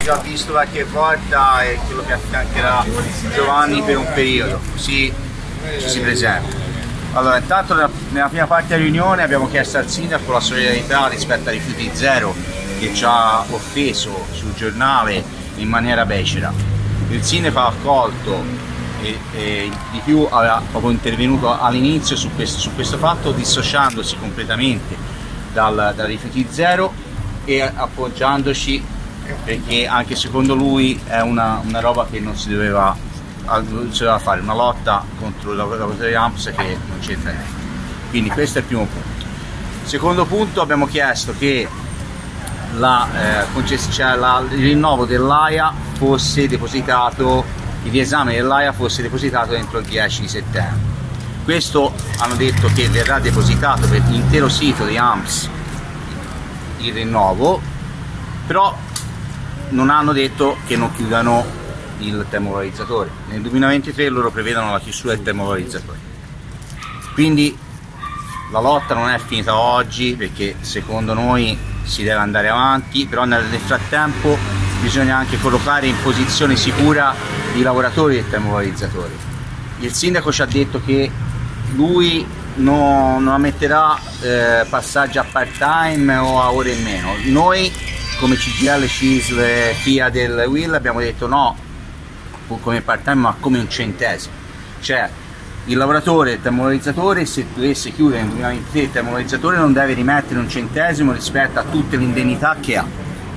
già visto qualche volta e quello che affiancherà Giovanni per un periodo, così ci si presenta. Allora, intanto nella prima parte della riunione abbiamo chiesto al sindaco la solidarietà rispetto a Rifiuti Zero, che ci ha offeso sul giornale in maniera becera. Il sindaco ha accolto e di più aveva proprio intervenuto all'inizio su questo fatto, dissociandosi completamente dal Rifiuti Zero e appoggiandoci, perché anche secondo lui è una roba che non si doveva fare, una lotta contro la lavoratori ANPS che non c'entra niente. Quindi questo è il primo punto. Secondo punto, abbiamo chiesto che il rinnovo dell'AIA fosse depositato, il riesame dell'AIA fosse depositato entro il 10 di settembre. Questo hanno detto che verrà depositato per l'intero sito di ANPS il rinnovo, però non hanno detto che non chiudano il termovalorizzatore. Nel 2023 loro prevedono la chiusura del termovalorizzatore. Quindi la lotta non è finita oggi, perché secondo noi si deve andare avanti, però nel frattempo bisogna anche collocare in posizione sicura i lavoratori del termovalorizzatore. Il sindaco ci ha detto che lui non ammetterà passaggi a part time o a ore in meno. Noi come CGIL, CISL, FIA del WIL abbiamo detto no, come part time, ma come un centesimo. Cioè il lavoratore del termovalorizzatore, se dovesse chiudere nel 2023, il termovalorizzatore non deve rimettere un centesimo rispetto a tutte le indennità che ha,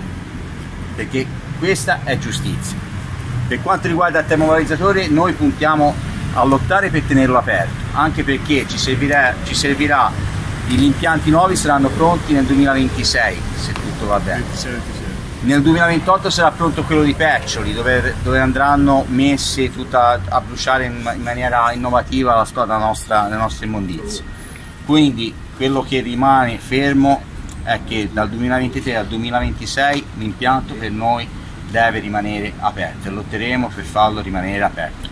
perché questa è giustizia. Per quanto riguarda il termovalorizzatore, noi puntiamo a lottare per tenerlo aperto, anche perché ci servirà, gli impianti nuovi saranno pronti nel 2026 se tutto va bene. Nel 2028 sarà pronto quello di Peccioli, dove andranno messe a bruciare in maniera innovativa le nostre immondizie. Quindi quello che rimane fermo è che dal 2023 al 2026 l'impianto per noi deve rimanere aperto e lotteremo per farlo rimanere aperto.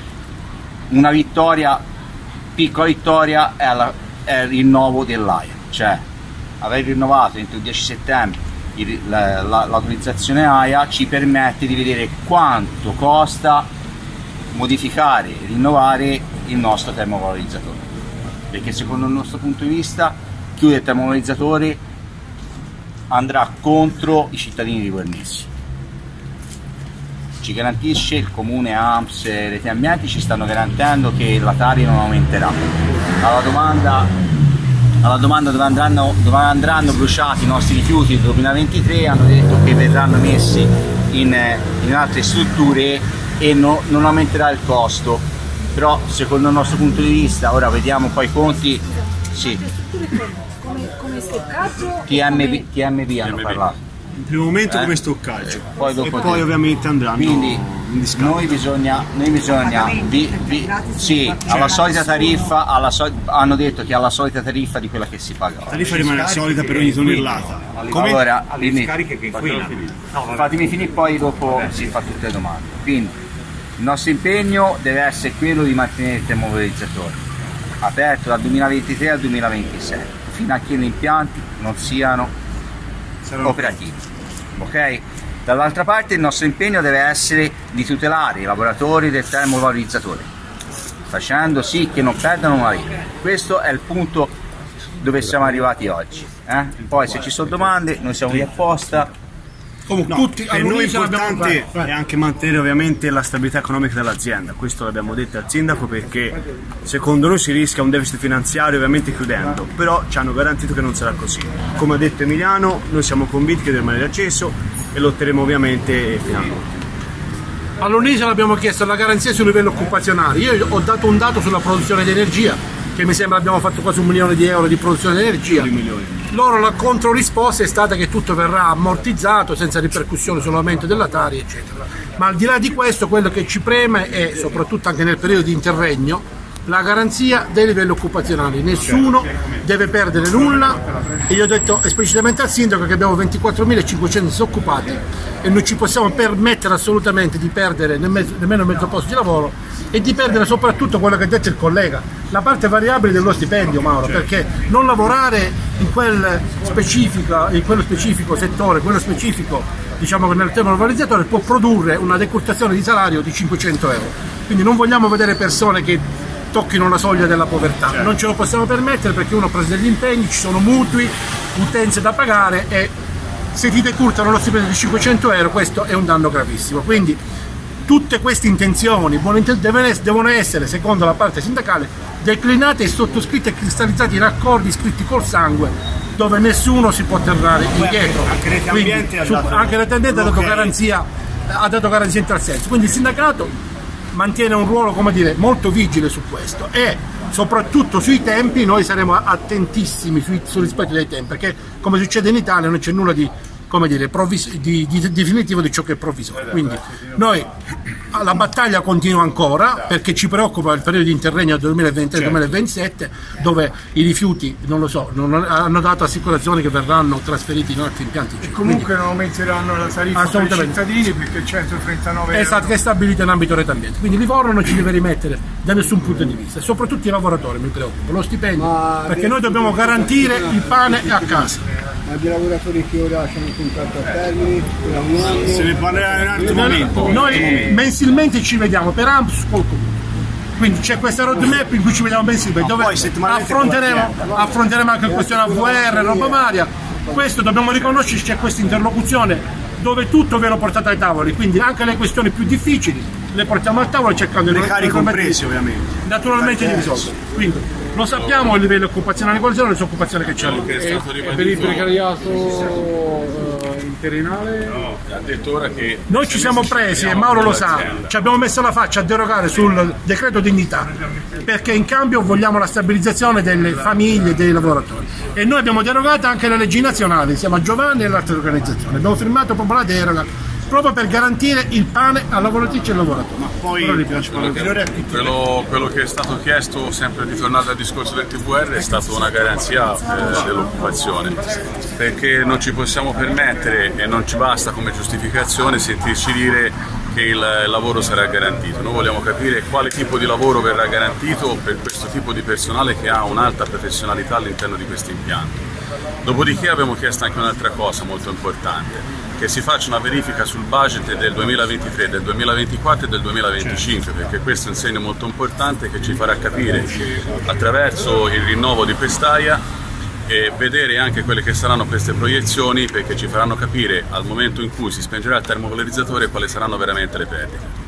Una vittoria, piccola vittoria, è il rinnovo dell'AIA, cioè aver rinnovato entro il 10 settembre l'autorizzazione AIA ci permette di vedere quanto costa modificare e rinnovare il nostro termovalorizzatore, perché secondo il nostro punto di vista chiudere il termovalorizzatore andrà contro i cittadini di Guernessi. Ci garantisce il comune, ANPS e Rete Ambienti ci stanno garantendo che la Tari non aumenterà. Alla domanda dove andranno bruciati i nostri rifiuti nel 2023 hanno detto che verranno messi in altre strutture e non aumenterà il costo, però secondo il nostro punto di vista, ora vediamo poi i conti, sì, come stoccaggio, TMB hanno parlato. In primo momento come stoccaggio poi e poi ovviamente andranno. Quindi noi bisogna sì, alla solita tariffa, hanno detto che alla solita tariffa di quella che si paga. La tariffa rimane la solita per ogni tonnellata. Allora, le scariche che inquinano. Fatemi finire, poi dopo si fa tutte le domande. Quindi il nostro impegno deve essere quello di mantenere il termovalorizzatore aperto dal 2023 al 2026 fino a che gli impianti non siano operativi, ok? Dall'altra parte il nostro impegno deve essere di tutelare i lavoratori del termovalorizzatore, facendo sì che non perdano una vita. Questo è il punto dove siamo arrivati oggi, Poi se ci sono domande noi siamo lì apposta. Comunque, no, per noi importante è anche mantenere ovviamente la stabilità economica dell'azienda, questo l'abbiamo detto al sindaco, perché secondo noi si rischia un deficit finanziario ovviamente chiudendo, però ci hanno garantito che non sarà così. Come ha detto Emiliano, noi siamo convinti che deve rimanere acceso e lotteremo ovviamente fino a noi. All'Unisa abbiamo chiesto la garanzia sul livello occupazionale. Io ho dato un dato sulla produzione di energia, che mi sembra abbiamo fatto quasi 1 milione di euro di produzione di energia. Loro la controrisposta è stata che tutto verrà ammortizzato senza ripercussioni sull'aumento della Tari, eccetera. Ma al di là di questo, quello che ci preme è, soprattutto anche nel periodo di interregno, la garanzia dei livelli occupazionali. Nessuno deve perdere nulla, e io ho detto esplicitamente al sindaco che abbiamo 24.500 disoccupati e non ci possiamo permettere assolutamente di perdere nemmeno mezzo posto di lavoro, e di perdere soprattutto quello che ha detto il collega, la parte variabile dello stipendio, Mauro, perché non lavorare in quello specifico settore, quello specifico diciamo che nel termovalorizzatore può produrre una decurtazione di salario di 500 euro. Quindi non vogliamo vedere persone che tocchino la soglia della povertà, certo. Non ce lo possiamo permettere perché uno ha preso degli impegni, ci sono mutui, utenze da pagare e se ti decurtano lo stipendio di 500 euro questo è un danno gravissimo. Quindi tutte queste intenzioni devono essere, secondo la parte sindacale, declinate e sottoscritte e cristallizzate in accordi scritti col sangue, dove nessuno si può terrare indietro. Anche l'intendente ha dato garanzia in tal senso. Quindi il sindacato mantiene un ruolo, come dire, molto vigile su questo e soprattutto sui tempi noi saremo attentissimi sul rispetto dei tempi, perché come succede in Italia non c'è nulla di, come dire, di definitivo di ciò che è provvisorio. Quindi noi la battaglia continua ancora perché ci preoccupa il periodo di interregno del 2020-2027 dove i rifiuti, non lo so, hanno dato assicurazioni che verranno trasferiti in altri impianti. E comunque non aumenteranno la tariffa per i cittadini perché 139 euro. Esatto, che è stabilita in ambito rete ambiente. Quindi Livorno non ci deve rimettere da nessun punto di vista, soprattutto i lavoratori mi preoccupa, lo stipendio, perché noi dobbiamo garantire il pane a casa. Ma di lavoratori che ora hanno un contratto a termine, se ne parlerà in un altro momento. Noi mensilmente ci vediamo per AMPS col comune. Quindi c'è questa roadmap in cui ci vediamo mensilmente, dove affronteremo anche questione AVR, roba varia. Questo dobbiamo riconoscerci, c'è questa interlocuzione dove tutto viene portato ai tavoli, quindi anche le questioni più difficili le portiamo al tavolo cercando le cari compresi ovviamente. Naturalmente di risolvere. Quindi lo sappiamo a livello occupazionale, quali sono le disoccupazioni che c'hanno. E per il precariato interinale? No, ha detto ora che noi ci siamo presi, e Mauro lo sa, ci abbiamo messo la faccia a derogare sul decreto dignità, perché in cambio vogliamo la stabilizzazione delle famiglie e dei lavoratori. E noi abbiamo derogato anche le leggi nazionali, insieme a Giovanni e alle altre organizzazioni. Abbiamo firmato proprio la deroga proprio per garantire il pane alla lavoratrice e al lavoratore. Ma poi quello che è stato chiesto, sempre ritornato al discorso del TVR, è stata una garanzia dell'occupazione, perché non ci possiamo permettere e non ci basta come giustificazione sentirci dire che il lavoro sarà garantito. Noi vogliamo capire quale tipo di lavoro verrà garantito per questo tipo di personale che ha un'alta professionalità all'interno di questo impianto. Dopodiché abbiamo chiesto anche un'altra cosa molto importante, che si faccia una verifica sul budget del 2023, del 2024 e del 2025, perché questo è un segno molto importante che ci farà capire attraverso il rinnovo di quest'AIA e vedere anche quelle che saranno queste proiezioni, perché ci faranno capire al momento in cui si spengerà il termovalorizzatore quali saranno veramente le perdite.